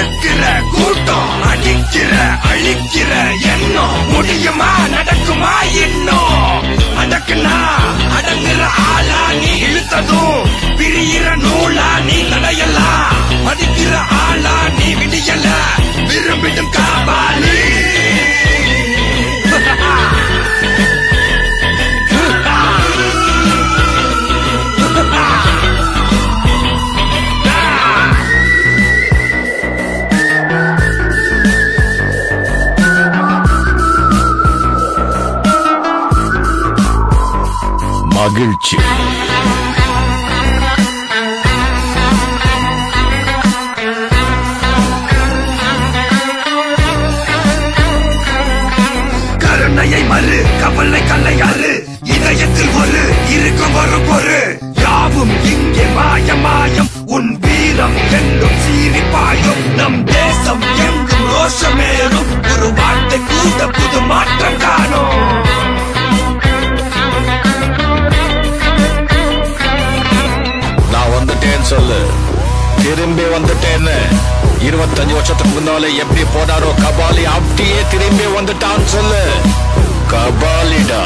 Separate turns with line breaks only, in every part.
ஒடுக்குற கூட்டம் அடிக்கிற அழிக்கிற எண்ணம் முடியுமா நடக்குமா இன்னும் அடக்குனா அடங்குற ஆளா நீ இழுத்ததும் பிரியிற நூலா நீ தடையலாம் மதிக்கிற ஆளா நீ விடியல விரும்பிடும் காபாலி
மகிழ்ச்சி
கருணையை மறு கவலை கல்லையாறு இதயத்தில் ஒரு இருக்கும் ஒரு பொரு யாவும் இங்கே மாயம் உன் வீரம் என்றும் சீரிப்பாயும் நம் தேசம் எங்கும் ரோஷமேறும் ஒரு வார்த்தை கூட புது மாற்றம் காணும்
சொல்லு திரும்பி வந்துட்டேன்னு 25 வருஷத்துக்கு முன்னாலே எப்படி போனாரோ கபாலி அப்படியே திரும்பி வந்துட்டான்னு சொல்லு கபாலிடா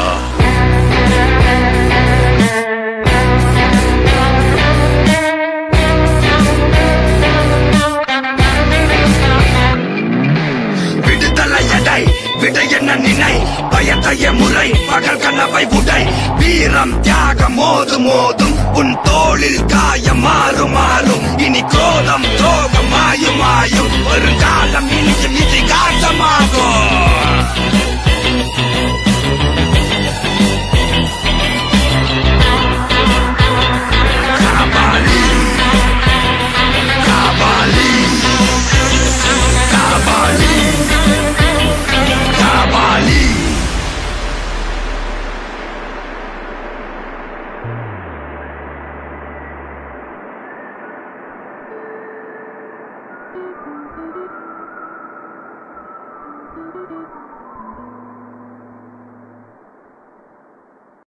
விடுதலை எடை விட என்ன நினை பயத்தைய முறை பகல் கனவை உடை வீரம் தியாகம் மோதும் உன் தோளில் காயம் மாறும் இனி கோலம் துரோகம் மாயும் ஒரு காலம் இனியும் இதிகாசமாகும்